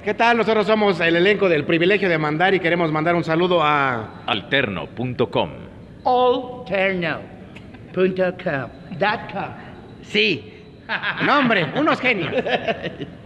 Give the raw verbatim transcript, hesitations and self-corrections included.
¿Qué tal? Nosotros somos el elenco del Privilegio de Mandar y queremos mandar un saludo a... Alterno punto com. Alterno punto com. Sí. No, hombre, unos genios.